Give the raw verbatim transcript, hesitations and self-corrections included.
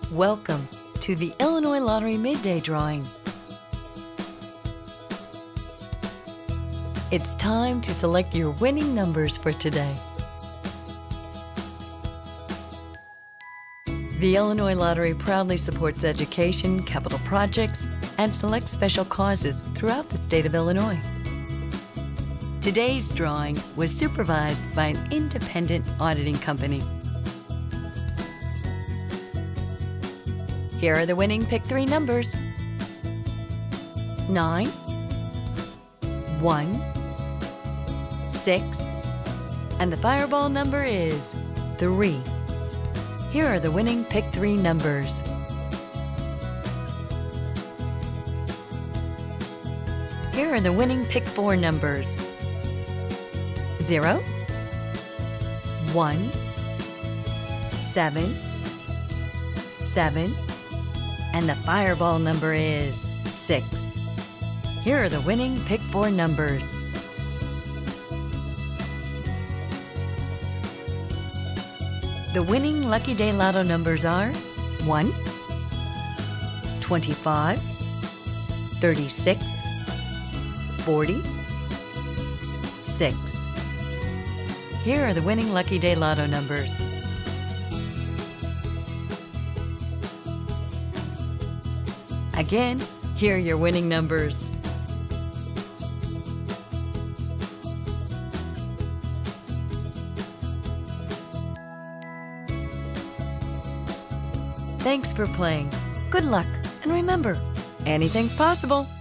Welcome to the Illinois Lottery Midday Drawing. It's time to select your winning numbers for today. The Illinois Lottery proudly supports education, capital projects, and select special causes throughout the state of Illinois. Today's drawing was supervised by an independent auditing company. Here are the winning Pick Three numbers: nine, one, six, and the fireball number is three. Here are the winning Pick Three numbers: Here are the winning Pick Four numbers: zero, one, seven, seven, and the fireball number is six. Here are the winning Pick Four numbers: The winning Lucky Day Lotto numbers are one, twenty-five, thirty-six, forty, six. Here are the winning Lucky Day Lotto numbers: Again, here are your winning numbers: Thanks for playing. Good luck, and remember, anything's possible.